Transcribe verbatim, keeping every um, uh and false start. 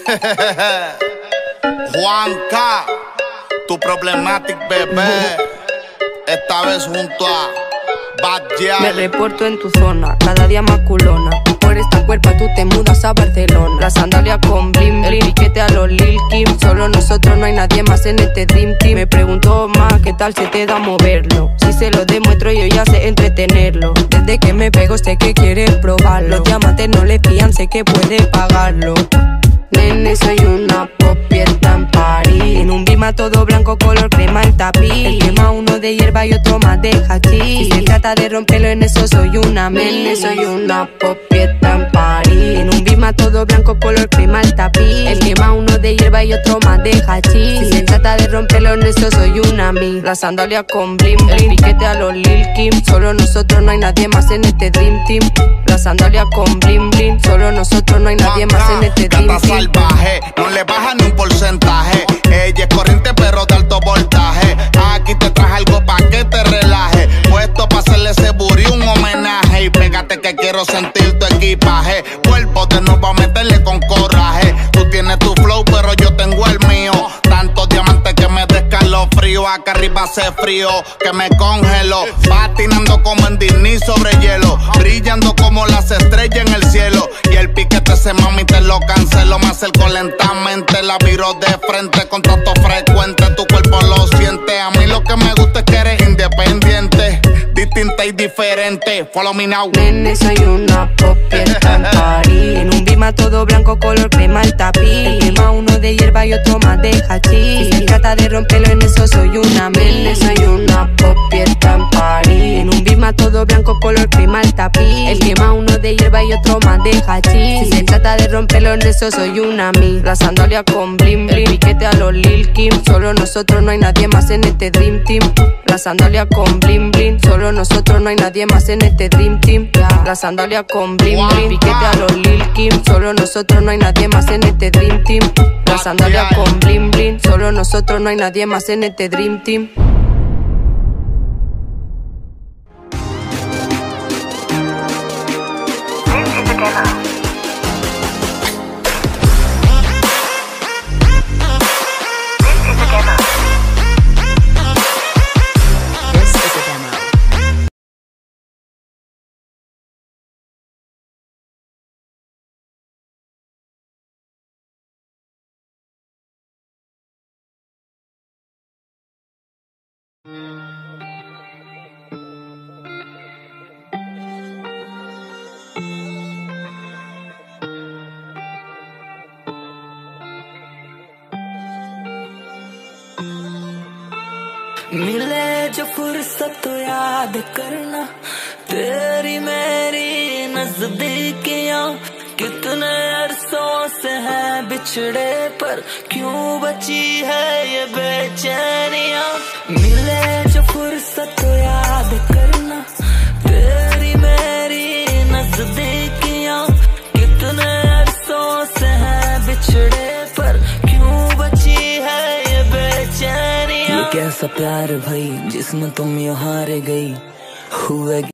Juanca, tu problematic bebé, esta vez junto a Bad Gyal. Me reporto en tu zona, cada día más culona. Por esta cuerpa tú te mudas a Barcelona. La sandalia con bling bling, el piquete a los Lil Kim. Solo nosotros, no hay nadie más en este Dream Team. Me pregunto más, ¿qué tal se te da moverlo? Si se lo demuestro yo ya sé entretenerlo. Desde que me pego sé que quieres probarlo. Los diamantes no le fían, sé que puede pagarlo. Nene, soy una popi, está en París. En un bima todo blanco, color crema el tapiz. El quema uno de hierba y otro más de hachís. Si se trata de romperlo en eso soy una Nene, soy una popi, está en París. En un bima todo blanco, color crema el tapiz. El quema uno de hierba y otro más de hachís. Si se trata de romperlo en eso soy una mi. La sandalia con bling bling, el piquete a los Lil Kim. Solo nosotros, no hay nadie más en este Dream Team. La sandalia con bling bling, solo nosotros, no hay nadie más en este Dream Team. Salvaje, no le baja ni un porcentaje. Ella es corriente pero de alto voltaje. Aquí te traje algo pa' que te relaje. Puesto pa' hacerle ese booty un homenaje. Y pégate que quiero sentir tu equipaje. Cuerpo de nuevo a meterle con coraje. Tú tienes tu flow pero yo tengo el mío. Tantos diamantes que me descalofrío. Acá arriba hace frío que me congelo. Patinando como en Disney sobre hielo. Brillando como las estrellas en el cielo. Y el piquete ese mami te lo cancelo. Me acerco lentamente, la viro de frente. Contacto frecuente, tu cuerpo lo siente. A mí lo que me gusta es que eres independiente, distinta y diferente. Follow me now. Nene, soy una popi, está en París. En un bima todo blanco, color crema el tapiz. El quema uno de hierba y otro más de hachís. Si se trata de romperlo en eso soy una Nene, soy una popi, está en París. En un bima todo blanco, color crema el tapiz. El quema uno de hierba y otro más de hachís. Si se trata de romperlo en eso soy una mi. La sandalia con bling bling, el piquete a los Lil Kim. Solo nosotros, no hay nadie más en este Dream Team. La sandalia con bling bling, solo nosotros, no hay nadie más en este Dream Team. La sandalia con bling bling, piquete a los Lil Kim. Solo nosotros, no hay nadie más en este Dream Team. La sandalia con bling bling, solo nosotros, no hay nadie más en este Dream Team. मिले जो फुर्सत तो याद करना तेरी मेरी नजदीकियां कितने अरसों से है बिछड़े पर क्यों बची है ये बेचैनियां मिले जो फुर्सत तो याद करना तेरी मेरी नजदीकियां कितने अरसों से है बिछड़े पर क्यों बची है ये बेचैनियां कैसा प्यार भाई जिसमें तुम यो हार गई हुए